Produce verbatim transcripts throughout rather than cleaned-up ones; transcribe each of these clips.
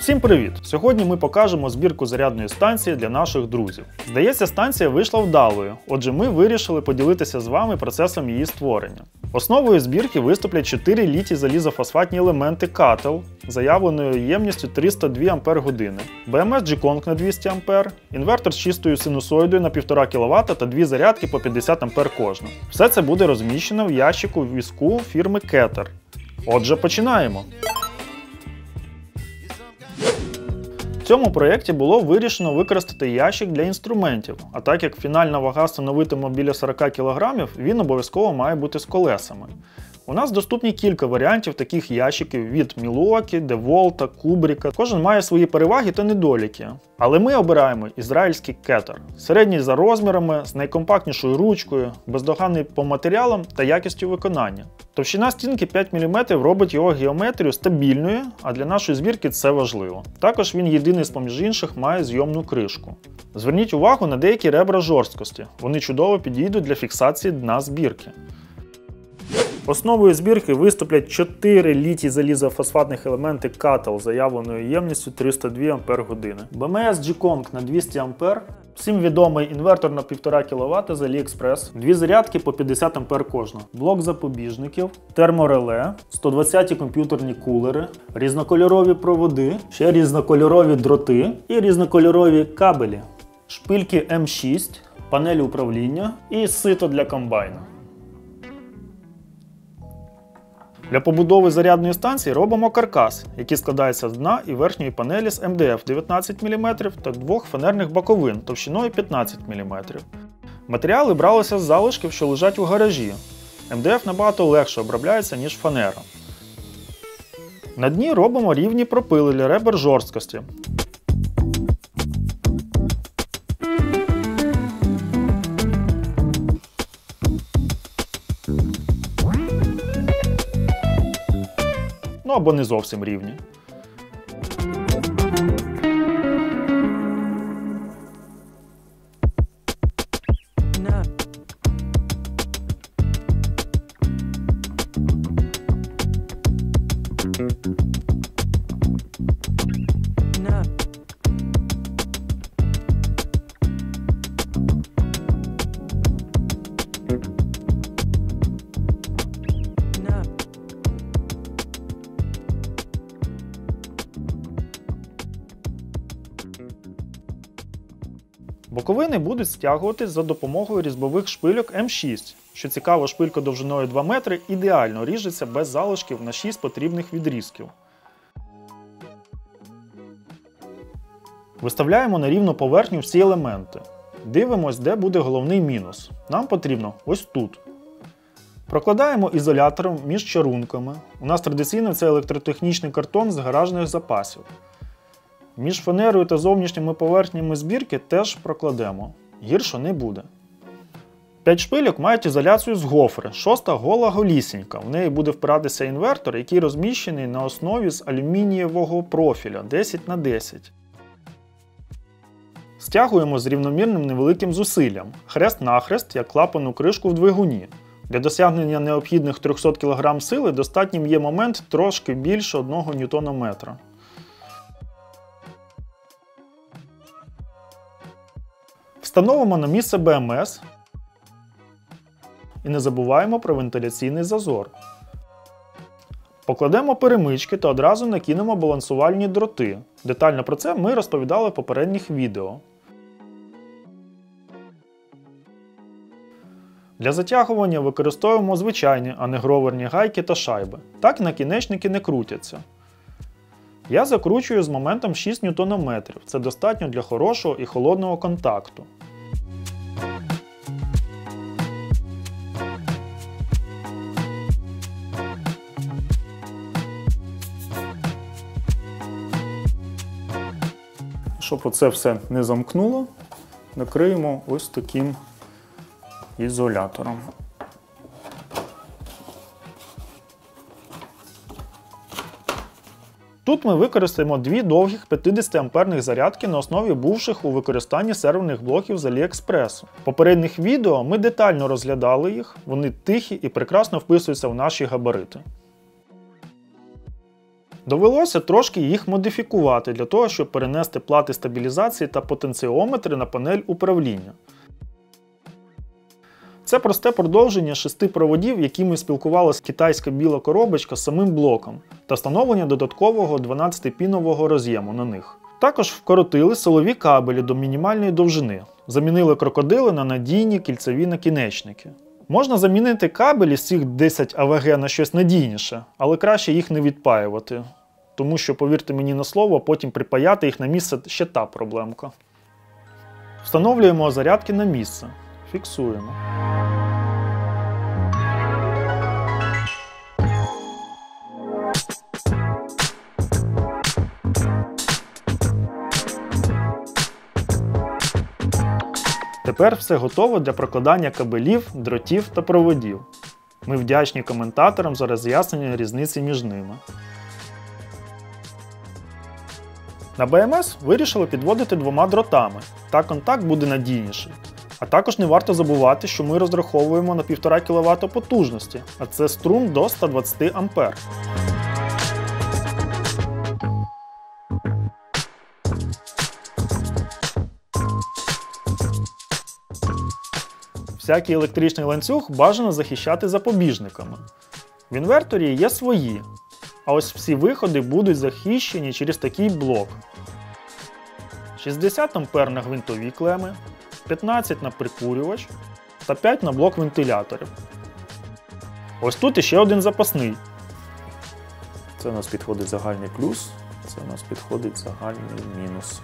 Всім привіт! Сьогодні ми покажемо збірку зарядної станції для наших друзів. Здається, станція вийшла вдалою, отже ми вирішили поділитися з вами процесом її створення. Основою збірки виступлять чотири літій-залізофосфатні елементи Кател з заявленою ємністю триста дві ампер години, бе ем ес G-Kong на двісті ампер, інвертор з чистою синусоїдою на півтора кіловата та дві зарядки по п'ятдесят ампер кожна. Все це буде розміщено в ящику візку фірми Кетер. Отже, починаємо! В цьому проєкті було вирішено використати ящик для інструментів, а так як фінальна вага становитиме біля сорока кілограмів, він обов'язково має бути з колесами. У нас доступні кілька варіантів таких ящиків від Milwaukee, DeWalt, Kubrick. Кожен має свої переваги та недоліки. Але ми обираємо ізраїльський Кетер. Середній за розмірами, з найкомпактнішою ручкою, бездоганний по матеріалам та якістю виконання. Товщина стінки п'ять міліметрів робить його геометрію стабільною, а для нашої збірки це важливо. Також він єдиний з-поміж інших має зйомну кришку. Зверніть увагу на деякі ребра жорсткості. Вони чудово підійдуть для фіксації дна збірки. Основою збірки виступлять чотири літій-залізофосфатних елементи Кател з заявленою ємністю триста дві ампер години, бе ем ес G-Kong на двісті ампер, всім відомий інвертор на півтора кіловата з AliExpress, дві зарядки по п'ятдесят ампер кожна, блок запобіжників, термореле, сто двадцяті комп'ютерні кулери, різнокольорові проводи, ще різнокольорові дроти і різнокольорові кабелі, шпильки ем шість, панель управління і сито для комбайна. Для побудови зарядної станції робимо каркас, який складається з дна і верхньої панелі з ем де еф дев'ятнадцять міліметрів та двох фанерних боковин товщиною п'ятнадцять міліметрів. Матеріали бралися з залишків, що лежать у гаражі. ем де еф набагато легше обробляється, ніж фанера. На дні робимо рівні пропили для ребер жорсткості. Ну або не зовсім рівні. Боковини будуть стягуватись за допомогою різьбових шпильок ем шість. Що цікаво, шпилька довжиною два метри ідеально ріжеться без залишків на шість потрібних відрізків. Виставляємо на рівну поверхню всі елементи. Дивимось, де буде головний мінус. Нам потрібно ось тут. Прокладаємо ізолятором між чарунками. У нас традиційно це електротехнічний картон з гаражних запасів. Між фанерою та зовнішніми поверхнями збірки теж прокладемо. Гірше не буде. П'ять шпильок мають ізоляцію з гофри, шоста гола голісінька. В неї буде впиратися інвертор, який розміщений на основі з алюмінієвого профіля десять на десять. Стягуємо з рівномірним невеликим зусиллям, хрест-нахрест, як клапану кришку в двигуні. Для досягнення необхідних трьохсот кілограмів сили достатнім є момент трошки більше одного ньютонометра. Встановимо на місце бе ем ес і не забуваємо про вентиляційний зазор. Покладемо перемички та одразу накинемо балансувальні дроти. Детально про це ми розповідали в попередніх відео. Для затягування використовуємо звичайні, а не гроверні гайки та шайби. Так накінечники не крутяться. Я закручую з моментом шість ньютонометрів. Це достатньо для хорошого і холодного контакту. Щоб оце все не замкнуло, накриємо ось таким ізолятором. Тут ми використаємо дві довгих п'ятдесятиамперних зарядки на основі бувших у використанні серверних блоків з AliExpress. В попередніх відео ми детально розглядали їх, вони тихі і прекрасно вписуються в наші габарити. Довелося трошки їх модифікувати для того, щоб перенести плати стабілізації та потенціометри на панель управління. Це просте продовження шести проводів, якими спілкувалася китайська біла коробочка з самим блоком, та встановлення додаткового дванадцятипінового роз'єму на них. Також вкоротили силові кабелі до мінімальної довжини, замінили крокодили на надійні кільцеві накінечники. Можна замінити кабелі з цих десять А В Г на щось надійніше, але краще їх не відпаювати, тому що, повірте мені на слово, потім припаяти їх на місце ще та проблемка. Встановлюємо зарядки на місце. Фіксуємо. Тепер все готово для прокладання кабелів, дротів та проводів. Ми вдячні коментаторам за роз'яснення різниці між ними. На Б М С вирішили підводити двома дротами, так контакт буде надійніший. А також не варто забувати, що ми розраховуємо на півтора кіловата потужності, а це струм до ста двадцяти ампер. Всякий електричний ланцюг бажано захищати запобіжниками. В інверторі є свої, а ось всі виходи будуть захищені через такий блок. шістдесят ампер на гвинтові клеми, п'ятнадцять на прикурювач та п'ять на блок вентиляторів. Ось тут іще один запасний. Це у нас підходить загальний плюс, це у нас підходить загальний мінус.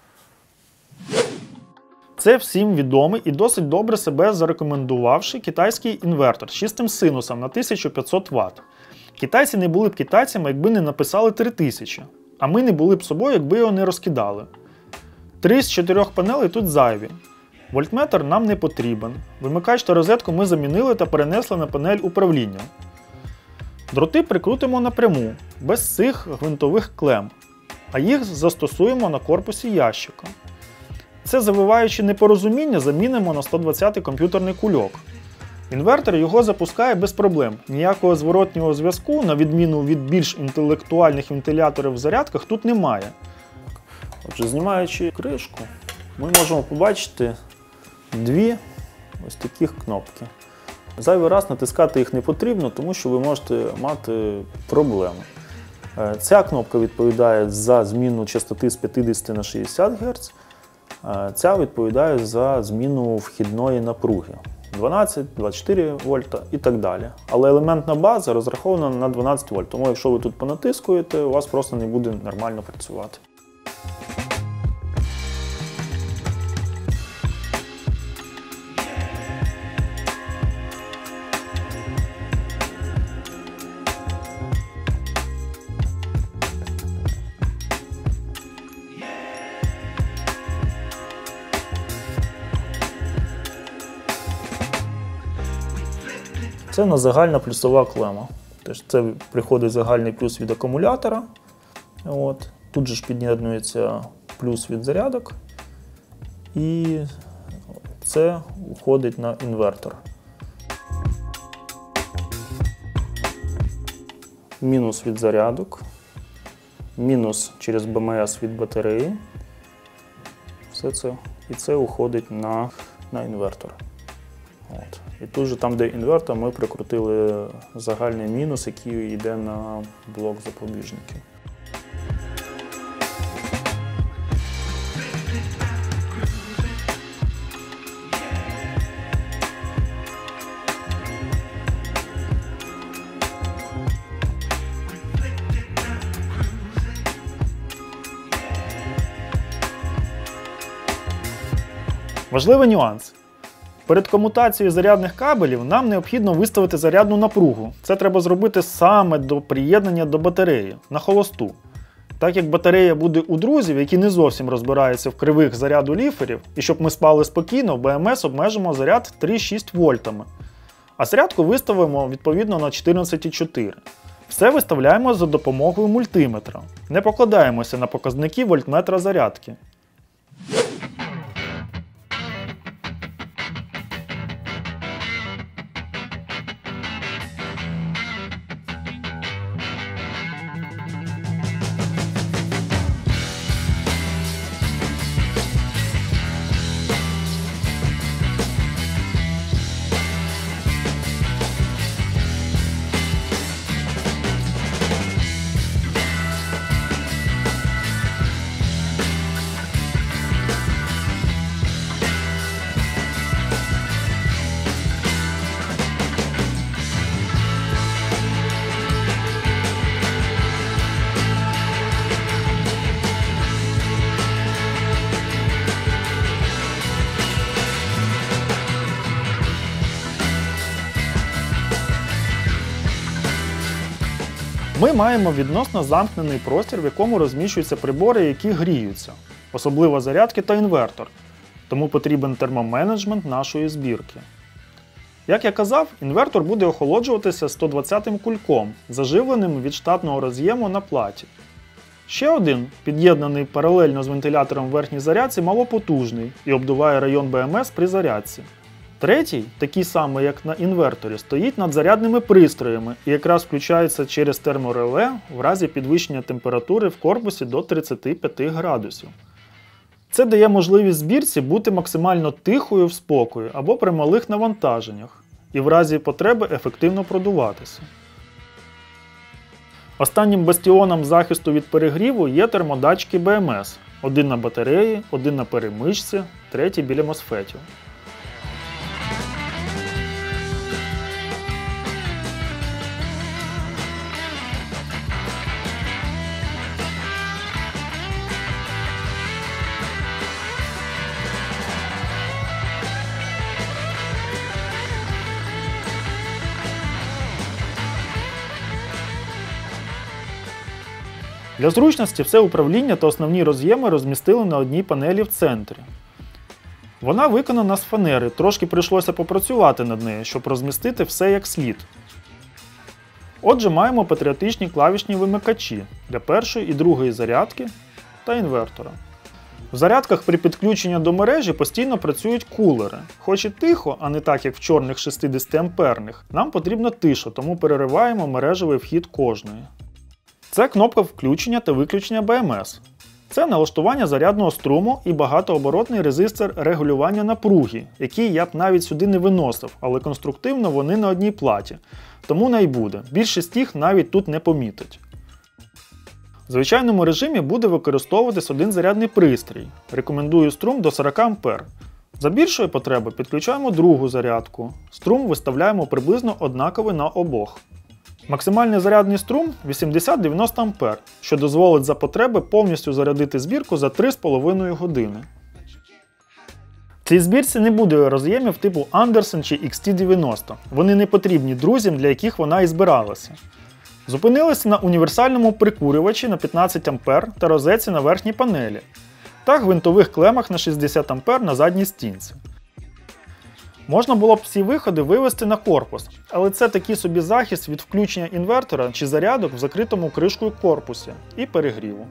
Це всім відомий і досить добре себе зарекомендувавший китайський інвертор з чистим синусом на тисячу п'ятсот ватт. Китайці не були б китайцями, якби не написали три тисячі, а ми не були б собою, якби його не розкидали. Три з чотирьох панелей тут зайві. Вольтметр нам не потрібен. Вимикач та розетку ми замінили та перенесли на панель управління. Дроти прикрутимо напряму, без цих гвинтових клем, а їх застосуємо на корпусі ящика. Це завиваючи непорозуміння замінимо на сто двадцятий комп'ютерний кульок. Інвертор його запускає без проблем. Ніякого зворотнього зв'язку, на відміну від більш інтелектуальних вентиляторів в зарядках, тут немає. Отже, знімаючи кришку, ми можемо побачити дві ось таких кнопки. Зайвий раз натискати їх не потрібно, тому що ви можете мати проблеми. Ця кнопка відповідає за зміну частоти з п'ятдесят на шістдесят Гц. Ця відповідає за зміну вхідної напруги дванадцять, двадцять чотири вольта і так далі. Але елементна база розрахована на дванадцять вольт, тому якщо ви тут понатискуєте, у вас просто не буде нормально працювати. Це у нас загальна плюсова клема. Тож це приходить загальний плюс від акумулятора. От. Тут же ж під'єднується плюс від зарядок. І це уходить на інвертор. Мінус від зарядок. Мінус через Б М С від батареї. Все це. І це уходить на, на інвертор. От. І тут же там, де інвертор, ми прикрутили загальний мінус, який йде на блок запобіжників. Важливий нюанс. Перед комутацією зарядних кабелів нам необхідно виставити зарядну напругу. Це треба зробити саме до приєднання до батареї, на холосту. Так як батарея буде у друзів, які не зовсім розбираються в кривих заряду ліферів, і щоб ми спали спокійно, в Б М С обмежимо заряд три цілих шість вольтами. А зарядку виставимо відповідно на чотирнадцять цілих чотири. Все виставляємо за допомогою мультиметра. Не покладаємося на показники вольтметра зарядки. Ми маємо відносно замкнений простір, в якому розміщуються прибори, які гріються, особливо зарядки та інвертор, тому потрібен термоменеджмент нашої збірки. Як я казав, інвертор буде охолоджуватися сто двадцятим кульком, заживленим від штатного роз'єму на платі. Ще один, під'єднаний паралельно з вентилятором в верхній зарядці, малопотужний і обдуває район бе ем ес при зарядці. Третій, такий самий як на інверторі, стоїть над зарядними пристроями і якраз включається через термореле в разі підвищення температури в корпусі до тридцяти п'яти градусів. Це дає можливість збірці бути максимально тихою в спокої або при малих навантаженнях і в разі потреби ефективно продуватися. Останнім бастіоном захисту від перегріву є термодатчики бе ем ес. Один на батареї, один на перемичці, третій біля мосфетів. Для зручності все управління та основні роз'єми розмістили на одній панелі в центрі. Вона виконана з фанери, трошки прийшлося попрацювати над нею, щоб розмістити все як слід. Отже, маємо патріотичні клавішні вимикачі для першої і другої зарядки та інвертора. В зарядках при підключенні до мережі постійно працюють кулери. Хоч і тихо, а не так як в чорних шістдесятиамперних, нам потрібна тиша, тому перериваємо мережевий вхід кожної. Це кнопка включення та виключення бе ем ес. Це налаштування зарядного струму і багатооборотний резистор регулювання напруги, який я б навіть сюди не виносив, але конструктивно вони на одній платі. Тому не й буде. Більшість їх навіть тут не помітить. В звичайному режимі буде використовуватись один зарядний пристрій. Рекомендую струм до сорока ампер. За більшої потреби підключаємо другу зарядку. Струм виставляємо приблизно однаковий на обох. Максимальний зарядний струм вісімдесят - дев'яносто ампер, що дозволить за потреби повністю зарядити збірку за три з половиною години. В цій збірці не буде роз'ємів типу Anderson чи ікс ті дев'яносто. Вони не потрібні друзям, для яких вона і збиралася. Зупинилися на універсальному прикурювачі на п'ятнадцять ампер та розетці на верхній панелі та гвинтових клемах на шістдесят ампер на задній стінці. Можна було б всі виходи вивести на корпус, але це такий собі захист від включення інвертора чи зарядок в закритому кришкою корпусі і перегріву.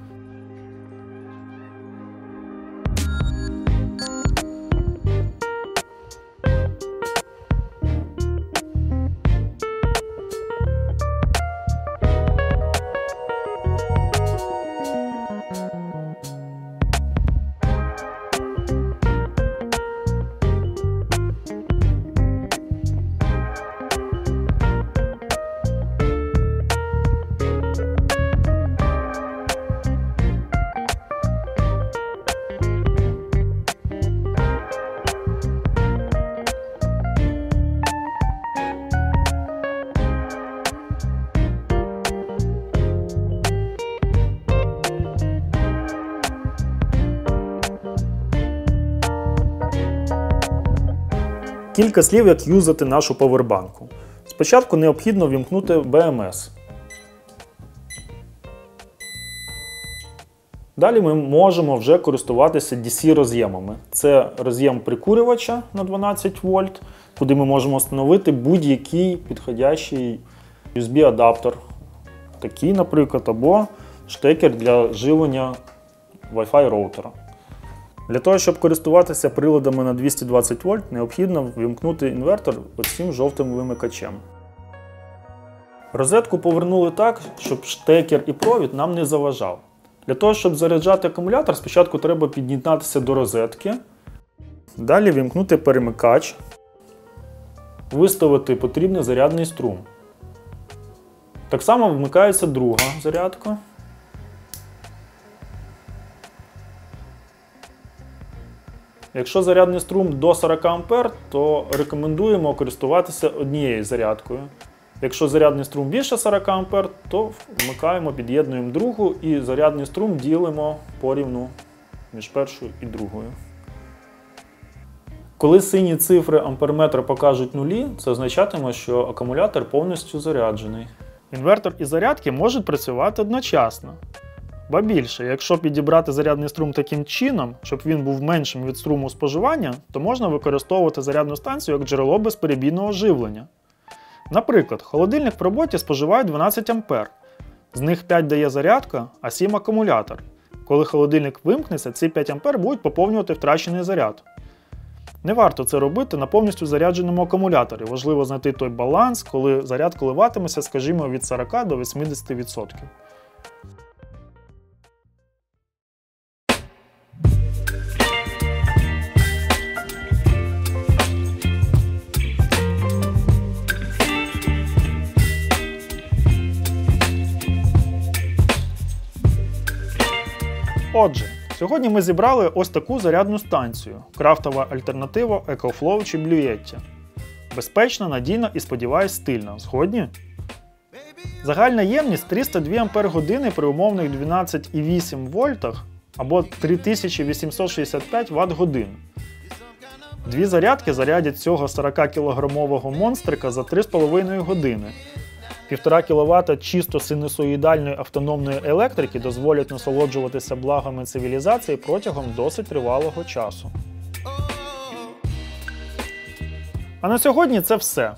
Кілька слів, як юзати нашу павербанку. Спочатку необхідно вімкнути бе ем ес. Далі ми можемо вже користуватися ді сі роз'ємами. Це роз'єм прикурювача на дванадцять вольт, куди ми можемо встановити будь-який підходящий ю ес бі-адаптер. Такий, наприклад, або штекер для живлення Wi-Fi роутера. Для того, щоб користуватися приладами на двісті двадцять вольт, необхідно ввімкнути інвертор оцим жовтим вимикачем. Розетку повернули так, щоб штекер і провід нам не заважав. Для того, щоб заряджати акумулятор, спочатку треба під'єднатися до розетки, далі вімкнути перемикач, виставити потрібний зарядний струм. Так само вмикається друга зарядка. Якщо зарядний струм до сорока ампер, то рекомендуємо користуватися однією зарядкою. Якщо зарядний струм більше сорока ампер, то вмикаємо, під'єднуємо другу і зарядний струм ділимо порівну між першою і другою. Коли сині цифри амперметра покажуть нулі, це означатиме, що акумулятор повністю заряджений. Інвертор і зарядки можуть працювати одночасно. Ба більше, якщо підібрати зарядний струм таким чином, щоб він був меншим від струму споживання, то можна використовувати зарядну станцію як джерело безперебійного живлення. Наприклад, холодильник в роботі споживає дванадцять ампер. З них п'ять дає зарядка, а сім акумулятор. Коли холодильник вимкнеться, ці п'ять ампер будуть поповнювати втрачений заряд. Не варто це робити на повністю зарядженому акумуляторі. Важливо знайти той баланс, коли заряд коливатиметься, скажімо, від сорока до вісімдесяти відсотків. Отже, сьогодні ми зібрали ось таку зарядну станцію – крафтова альтернатива EcoFlow чи Blue Yeti. Безпечна, надійна і, сподіваюсь, стильна. Згодні? Загальна ємність триста дві ампер години при умовних дванадцять цілих вісім вольтах або три тисячі вісімсот шістдесят п'ять ватт-годин. Дві зарядки зарядять цього сорокакілограмового монстрика за три з половиною години. півтора кіловата чисто синусоїдальної автономної електрики дозволять насолоджуватися благами цивілізації протягом досить тривалого часу. А на сьогодні це все.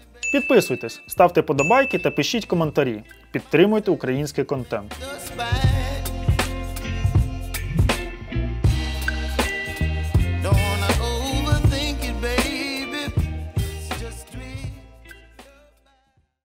Підписуйтесь, ставте подобайки та пишіть коментарі. Підтримуйте український контент.